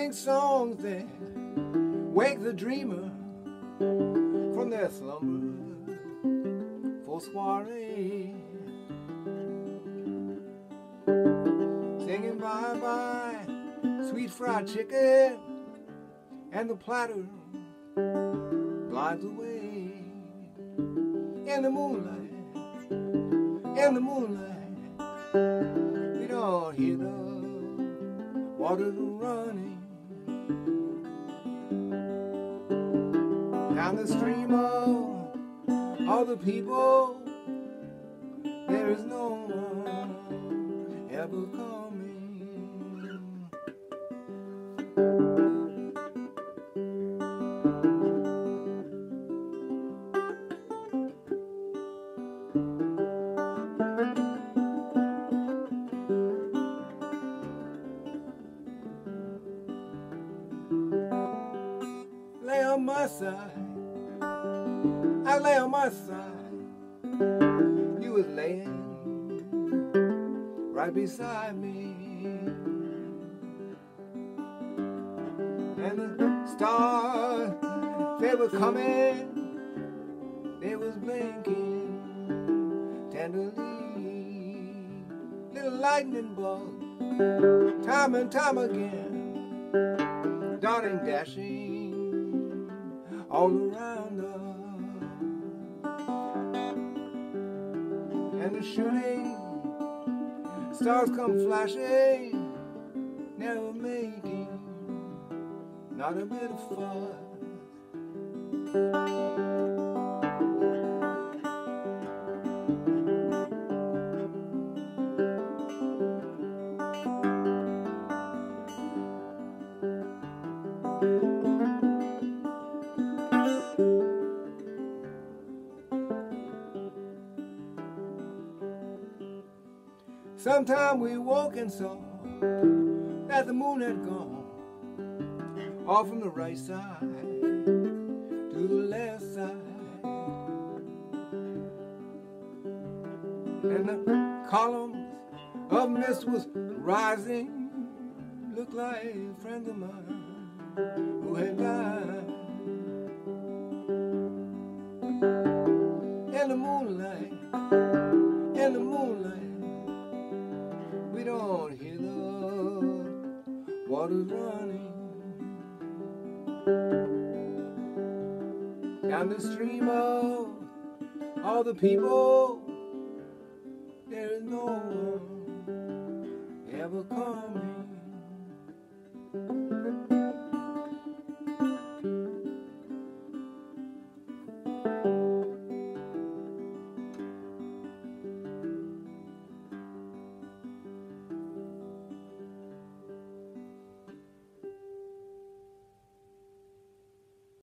sing songs that wake the dreamer from their slumber for soiree. Singing bye-bye, sweet fried chicken, and the platter glides away. In the moonlight, we don't hear the water running down the stream of all the people. There is no one ever coming. Lay on my side, I lay on my side. You was laying right beside me, and the stars, they were coming, they was blinking tenderly. Little lightning bolt, time and time again, darting, dashing all around us, and the shooting stars come flashing, never making not a bit of fuss. Sometime we woke and saw that the moon had gone off from the right side to the left side, and the columns of mist was rising, looked like friends of mine who had died. In the moonlight, we don't hear the water running down the stream of all the people. There is no one ever coming.